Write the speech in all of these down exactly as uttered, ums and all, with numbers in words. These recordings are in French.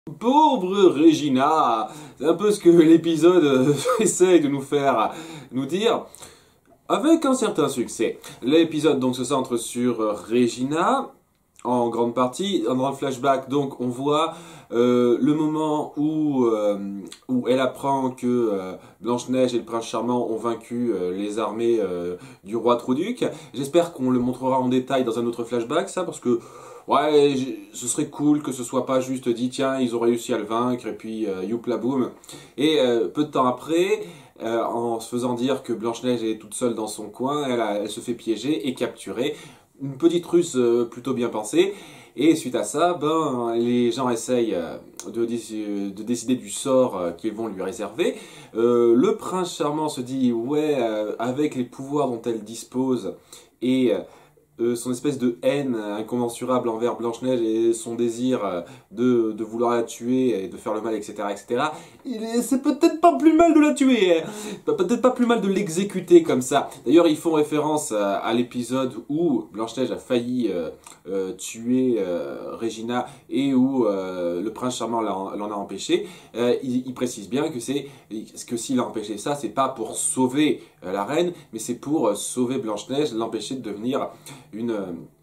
Pauvre Regina, c'est un peu ce que l'épisode euh, essaye de nous faire nous dire, avec un certain succès. L'épisode donc se centre sur euh, Regina, en grande partie. Dans le flashback, donc, on voit euh, le moment où, euh, où elle apprend que euh, Blanche-Neige et le Prince Charmant ont vaincu euh, les armées euh, du roi Trouduc. J'espère qu'on le montrera en détail dans un autre flashback, ça, parce que ouais, ce serait cool que ce soit pas juste dit, tiens, ils ont réussi à le vaincre, et puis euh, youpla boum. Et euh, peu de temps après, euh, en se faisant dire que Blanche-Neige est toute seule dans son coin, elle, a- elle se fait piéger et capturer. Une petite ruse euh, plutôt bien pensée. Et suite à ça, ben, les gens essayent euh, de, de décider du sort euh, qu'ils vont lui réserver. Euh, le prince charmant se dit, ouais, euh, avec les pouvoirs dont elle dispose et euh, son espèce de haine incommensurable envers Blanche-Neige et son désir euh, de, de vouloir la tuer et de faire le mal, et cetera, et cetera. Il est- C'est peut-être pas plus mal de la tuer, hein. Peut-être pas plus mal de l'exécuter comme ça. D'ailleurs, ils font référence à, à l'épisode où Blanche-Neige a failli euh, euh, tuer euh, Regina et où euh, le prince charmant l'en l'en a empêché. Euh, il, il précise bien que c'est que s'il a empêché ça, c'est pas pour sauver euh, la reine, mais c'est pour euh, sauver Blanche-Neige, l'empêcher de devenir une,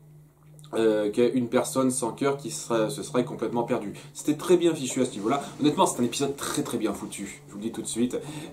euh, une personne sans cœur qui serait, se serait complètement perdue. C'était très bien fichu à ce niveau-là. Honnêtement, c'est un épisode très très bien foutu, je vous le dis tout de suite,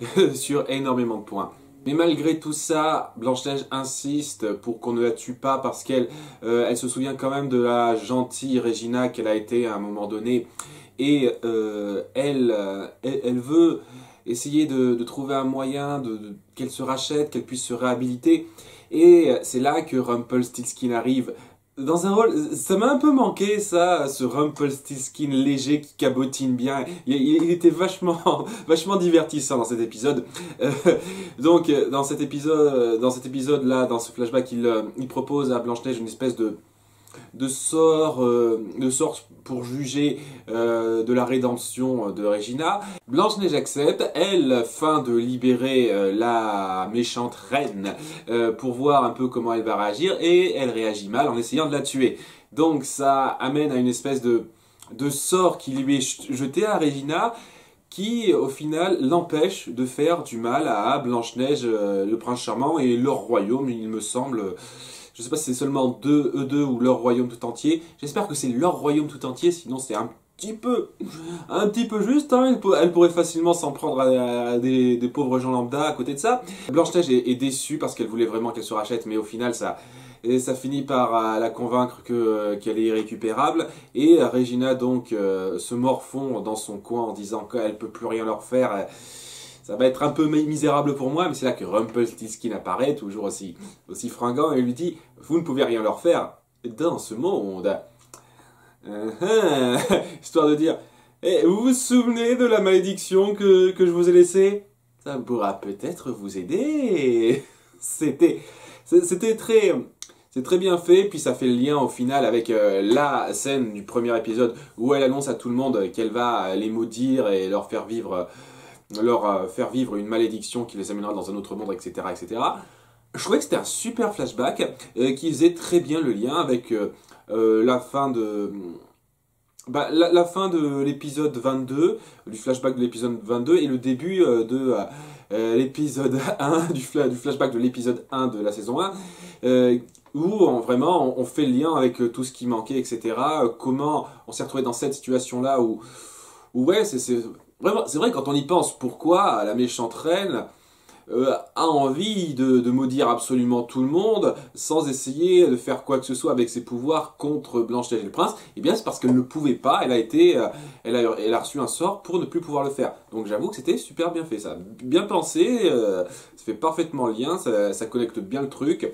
sur énormément de points. Mais malgré tout ça, Blanche-Neige insiste pour qu'on ne la tue pas parce qu'elle euh, elle se souvient quand même de la gentille Regina qu'elle a été à un moment donné. Et euh, elle, euh, elle, elle veut essayer de, de trouver un moyen de, de- qu'elle se rachète, qu'elle puisse se réhabiliter. Et c'est là que Rumpelstiltskin arrive. Dans un rôle, ça m'a un peu manqué ça, ce Rumpelstiltskin léger qui cabotine bien. Il, il- il était vachement, vachement divertissant dans cet épisode. Euh, donc dans cet épisode, dans cet épisode-là, dans ce flashback, il, euh, il propose à Blanche-Neige une espèce de de sort, euh, de sort pour juger euh, de la rédemption de Regina. Blanche-Neige accepte, elle feint de libérer euh, la méchante reine euh, pour voir un peu comment elle va réagir et elle réagit mal en essayant de la tuer. Donc ça amène à une espèce de, de sort qui lui est jeté à Regina qui au final l'empêche de faire du mal à Blanche-Neige, euh, le prince charmant et leur royaume, il me semble. Je sais pas si c'est seulement deux, eux deux ou leur royaume tout entier. J'espère que c'est leur royaume tout entier, sinon c'est un petit peu, un petit peu juste. Hein. Elle, pour- elle pourrait facilement s'en prendre à, à des, des pauvres gens lambda à côté de ça. Blanche-Neige est, est déçue parce qu'elle voulait vraiment qu'elle se rachète, mais au final ça, et ça finit par euh, la convaincre que, euh, qu'elle est irrécupérable. Et euh, Regina donc euh, se morfond dans son coin en disant qu'elle peut plus rien leur faire. Euh, Ça va être un peu misérable pour moi, mais c'est là que Rumpelstiltskin apparaît, toujours aussi, aussi fringant, et lui dit « Vous ne pouvez rien leur faire dans ce monde. Euh, euh, » Histoire de dire eh, « Vous vous souvenez de la malédiction que, que je vous ai laissée? Ça pourra peut-être vous aider. » C'était c'était très... C'est très bien fait, puis ça fait le lien au final avec euh, la scène du premier épisode où elle annonce à tout le monde qu'elle va les maudire et leur faire vivre leur euh, faire vivre une malédiction qui les amènera dans un autre monde, et cetera, et cetera. Je trouvais que c'était un super flashback euh, qui faisait très bien le lien avec euh, euh, la fin de... Bah, la, la fin de l'épisode vingt-deux, du flashback de l'épisode vingt-deux, et le début euh, de euh, l'épisode un, du, fla du flashback de l'épisode un de la saison un, euh, où on, vraiment on, on fait le lien avec euh, tout ce qui manquait, et cetera. Euh, comment on s'est retrouvé dans cette situation-là où, où ouais, c'est vraiment, c'est vrai quand on y pense, pourquoi la méchante reine euh, a envie de, de maudire absolument tout le monde sans essayer de faire quoi que ce soit avec ses pouvoirs contre Blanche-Neige et le prince. Eh bien c'est parce qu'elle ne pouvait pas, elle a été, euh, elle, a, elle a reçu un sort pour ne plus pouvoir le faire. Donc j'avoue que c'était super bien fait ça, bien pensé, euh, ça fait parfaitement lien, ça, ça connecte bien le truc.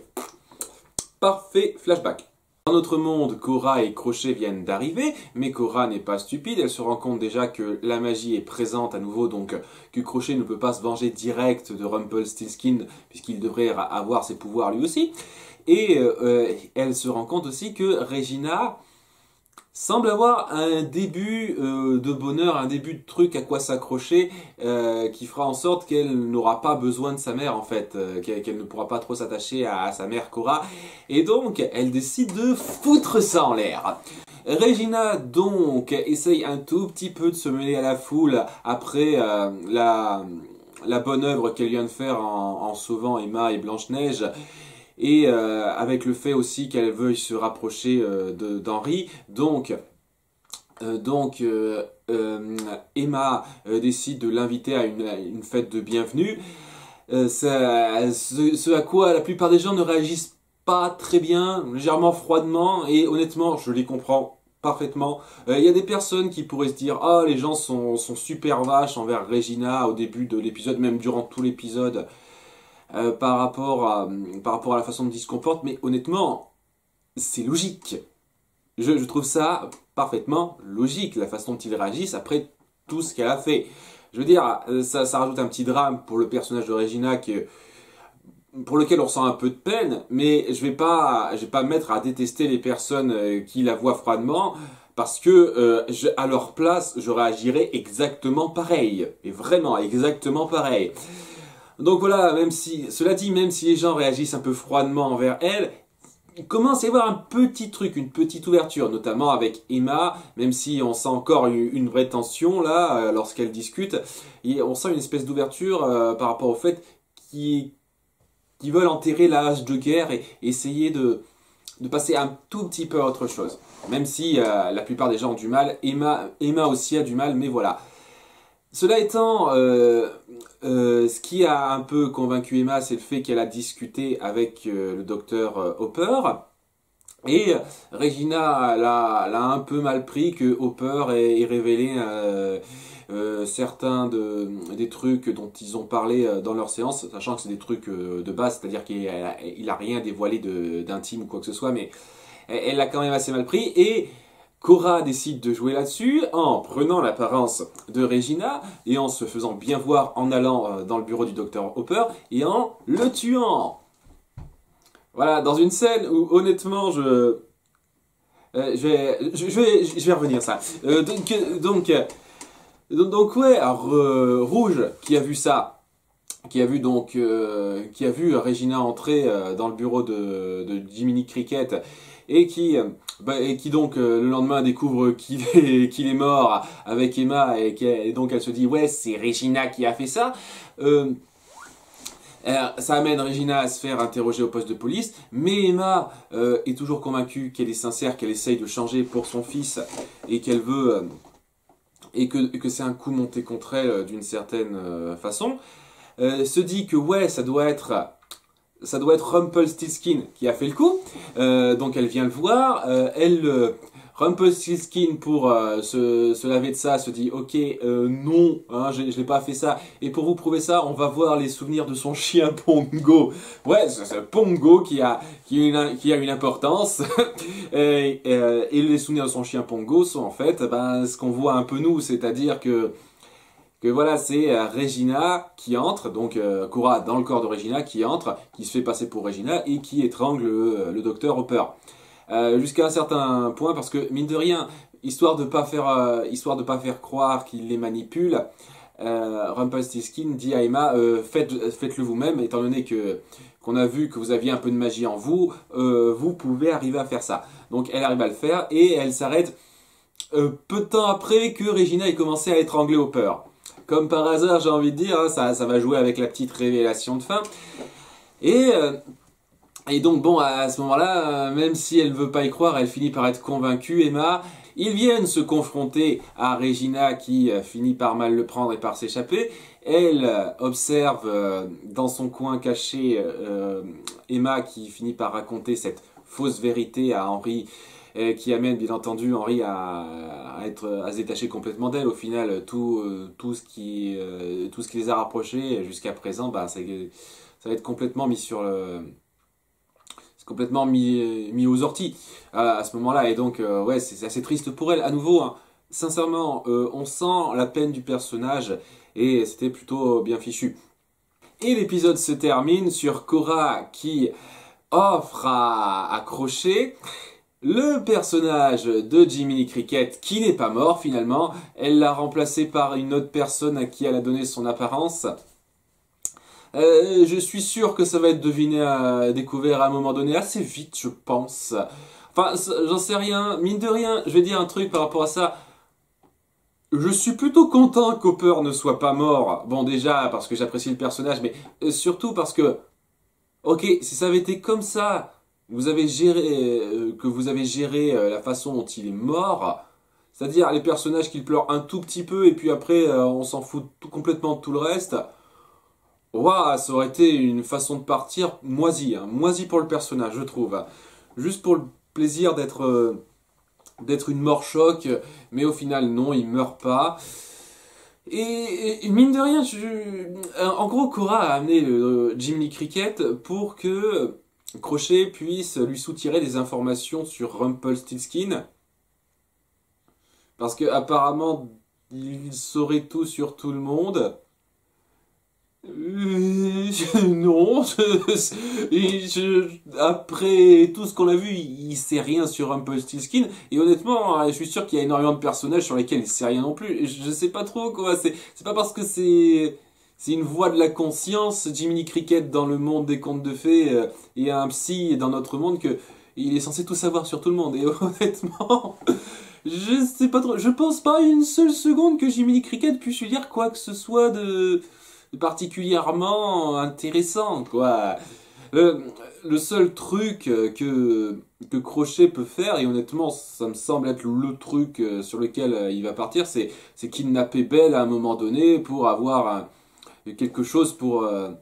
Parfait flashback. Dans notre monde, Cora et Crochet viennent d'arriver, mais Cora n'est pas stupide, elle se rend compte déjà que la magie est présente à nouveau, donc que Crochet ne peut pas se venger direct de Rumpelstiltskin, puisqu'il devrait avoir ses pouvoirs lui aussi. Et euh, elle se rend compte aussi que Regina semble avoir un début euh, de bonheur, un début de truc à quoi s'accrocher, euh, qui fera en sorte qu'elle n'aura pas besoin de sa mère en fait, euh, qu'elle qu'elle ne pourra pas trop s'attacher à, à sa mère Cora, et donc elle décide de foutre ça en l'air. Regina donc essaye un tout petit peu de se mêler à la foule après euh, la, la bonne œuvre qu'elle vient de faire en, en sauvant Emma et Blanche-Neige. Et euh, avec le fait aussi qu'elle veuille se rapprocher euh, de- d'Henri. Donc, euh, donc euh, euh, Emma euh, décide de l'inviter à une, à une fête de bienvenue. Euh, ça- ce, ce à quoi la plupart des gens ne réagissent pas très bien, légèrement froidement, et honnêtement, je les comprends parfaitement. Euh, Il y a des personnes qui pourraient se dire ah, les gens sont, sont super vaches envers Regina au début de l'épisode, même durant tout l'épisode, euh, par rapport à, par rapport à la façon dont ils se comportent, mais honnêtement, c'est logique. Je, je trouve ça parfaitement logique, la façon dont ils réagissent après tout ce qu'elle a fait. Je veux dire, euh, ça, ça rajoute un petit drame pour le personnage de Regina que, pour lequel on ressent un peu de peine, mais je vais pas, je vais pas me mettre à détester les personnes euh, qui la voient froidement, parce que euh, je- à leur place, je réagirais exactement pareil, et vraiment exactement pareil. Donc voilà, même si, cela dit, même si les gens réagissent un peu froidement envers elle, il commence à y avoir un petit truc, une petite ouverture, notamment avec Emma, même si on sent encore une, une vraie tension là, euh, lorsqu'elle discute, et on sent une espèce d'ouverture euh, par rapport au fait qu'ils qu'ils veulent enterrer la hache de guerre et essayer de, de passer un tout petit peu à autre chose. Même si euh, la plupart des gens ont du mal, Emma, Emma aussi a du mal, mais voilà. Cela étant, euh, euh, ce qui a un peu convaincu Emma, c'est le fait qu'elle a discuté avec euh, le docteur euh, Hopper. Et Regina l'a, l'a un peu mal pris que Hopper ait, ait révélé euh, euh, certains de, des trucs dont ils ont parlé euh, dans leur séance, sachant que c'est des trucs euh, de base, c'est-à-dire qu'il a, il a rien dévoilé de, d'intime ou quoi que ce soit, mais elle elle l'a quand même assez mal pris. Et Cora décide de jouer là-dessus en prenant l'apparence de Regina et en se faisant bien voir en allant euh, dans le bureau du docteur Hopper et en le tuant. Voilà, dans une scène où honnêtement je... euh, je, vais, je, je vais, je vais revenir ça. Euh, donc, euh, donc, euh, donc ouais, alors, euh, Rouge qui a vu ça, qui a vu donc, euh, qui a vu Regina entrer euh, dans le bureau de, de Jiminy Cricket et qui, euh, bah, et qui donc euh, le lendemain découvre qu'il est, qu'il est mort avec Emma et, qu'elle- et donc elle se dit ouais c'est Regina qui a fait ça. Euh, Alors, ça amène Regina à se faire interroger au poste de police, mais Emma euh, est toujours convaincue qu'elle est sincère, qu'elle essaye de changer pour son fils et qu'elle veut euh, et que, que c'est un coup monté contre elle euh, d'une certaine euh, façon. Euh, se dit que ouais, ça doit être ça doit être Rumpelstiltskin qui a fait le coup. Euh, donc elle vient le voir, euh, elle euh, Rumpelstiltskin pour euh, se, se laver de ça se dit ok euh, non hein, je, je n'ai pas fait ça et pour vous prouver ça on va voir les souvenirs de son chien Pongo. Ouais c'est c'est Pongo qui a qui a une, qui a une importance et, et, et les souvenirs de son chien Pongo sont en fait ben, ce qu'on voit un peu nous, c'est-à-dire que que voilà, c'est euh, Regina qui entre, donc euh, Cora dans le corps de Regina qui entre, qui se fait passer pour Regina et qui étrangle le, le docteur Hopper. Euh, jusqu'à un certain point, parce que mine de rien, histoire de pas faire, euh, histoire de pas faire croire qu'il les manipule, euh, Rumpelstiltskin dit à Emma euh, faites, faites-le vous-même, étant donné que qu'on a vu que vous aviez un peu de magie en vous, euh, vous pouvez arriver à faire ça. Donc elle arrive à le faire et elle s'arrête euh, peu de temps après que Regina ait commencé à étrangler Hopper. Comme par hasard, j'ai envie de dire, hein, ça, ça va jouer avec la petite révélation de fin. Et, euh, et donc, bon, à ce moment-là, euh, même si elle veut pas y croire, elle finit par être convaincue, Emma. Ils viennent se confronter à Regina qui euh, finit par mal le prendre et par s'échapper. Elle euh, observe euh, dans son coin caché euh, Emma qui finit par raconter cette fausse vérité à Henri, euh, qui amène bien entendu Henri à, à, être, à se détacher complètement d'elle. Au final, tout, euh, tout, ce qui, euh, tout ce qui les a rapprochés jusqu'à présent, bah, ça, ça va être complètement mis sur le... C'est complètement mis, mis aux orties à, à ce moment-là. Et donc, euh, ouais, c'est assez triste pour elle. À nouveau, hein, sincèrement, euh, on sent la peine du personnage et c'était plutôt bien fichu. Et l'épisode se termine sur Cora qui offre à accrocher le personnage de Jiminy Cricket qui n'est pas mort finalement. Elle l'a remplacé par une autre personne à qui elle a donné son apparence. Euh, je suis sûr que ça va être deviné, à, découvert à un moment donné assez vite, je pense. Enfin, j'en sais rien. Mine de rien, je vais dire un truc par rapport à ça. Je suis plutôt content qu'Hopper ne soit pas mort. Bon, déjà, parce que j'apprécie le personnage, mais surtout parce que... Ok, si ça avait été comme ça, vous avez géré, euh, que vous avez géré euh, la façon dont il est mort, c'est-à-dire les personnages qui pleurent un tout petit peu et puis après euh, on s'en fout tout, complètement de tout le reste, ouah, ça aurait été une façon de partir moisie, hein, moisie pour le personnage, je trouve. Hein. Juste pour le plaisir d'être euh, d'être une mort choc, mais au final non, il meurt pas. Et, et mine de rien, je, en gros, Cora a amené le Jiminy Cricket pour que Crochet puisse lui soutirer des informations sur Rumpelstiltskin. Parce que apparemment, il saurait tout sur tout le monde. Euh, non, je, je, après tout ce qu'on a vu, il, il sait rien sur Rumpelstiltskin. Et honnêtement, je suis sûr qu'il y a énormément de personnages sur lesquels il sait rien non plus. Je, je sais pas trop quoi. C'est, c'est pas parce que c'est, c'est une voix de la conscience, Jiminy Cricket dans le monde des contes de fées euh, et un psy dans notre monde que il est censé tout savoir sur tout le monde. Et honnêtement, je sais pas trop. Je pense pas une seule seconde que Jiminy Cricket puisse lui dire quoi que ce soit de particulièrement intéressant, quoi. Le, le seul truc que, que Crochet peut faire, et honnêtement, ça me semble être le truc sur lequel il va partir, c'est, c'est kidnapper Belle à un moment donné pour avoir un, quelque chose pour, euh,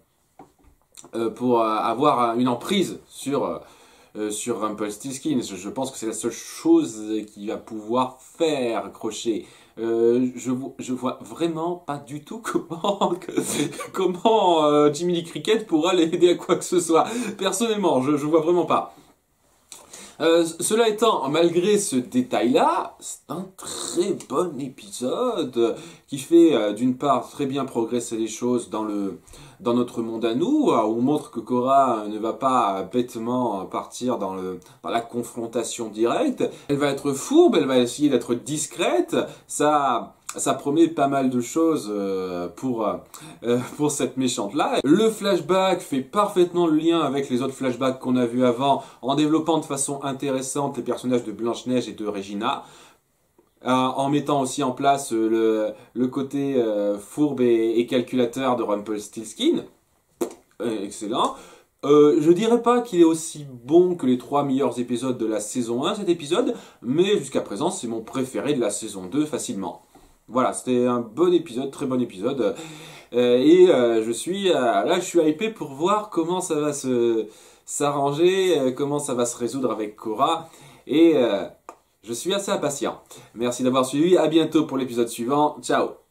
pour avoir une emprise sur, euh, sur Rumpelstiltskin. Je, je pense que c'est la seule chose qu'il va pouvoir faire, Crochet. Euh, je, je vois vraiment pas du tout comment, comment euh, Jiminy Cricket pourra l'aider à quoi que ce soit. Personnellement, je, je vois vraiment pas. Euh, cela étant, malgré ce détail-là, c'est un très bon épisode qui fait euh, d'une part très bien progresser les choses dans le dans notre monde à nous, où on montre que Cora ne va pas bêtement partir dans le dans la confrontation directe. Elle va être fourbe, elle va essayer d'être discrète. Ça Ça promet pas mal de choses euh, pour, euh, pour cette méchante-là. Le flashback fait parfaitement le lien avec les autres flashbacks qu'on a vus avant, en développant de façon intéressante les personnages de Blanche-Neige et de Regina, euh, en mettant aussi en place euh, le, le côté euh, fourbe et, et calculateur de Rumpelstiltskin. Euh, excellent. Euh, je dirais pas qu'il est aussi bon que les trois meilleurs épisodes de la saison un, cet épisode, mais jusqu'à présent, c'est mon préféré de la saison deux facilement. Voilà, c'était un bon épisode, très bon épisode. Euh, et euh, je suis euh, là, je suis hypé pour voir comment ça va se s'arranger, euh, comment ça va se résoudre avec Cora. Et euh, je suis assez impatient. Merci d'avoir suivi, à bientôt pour l'épisode suivant. Ciao!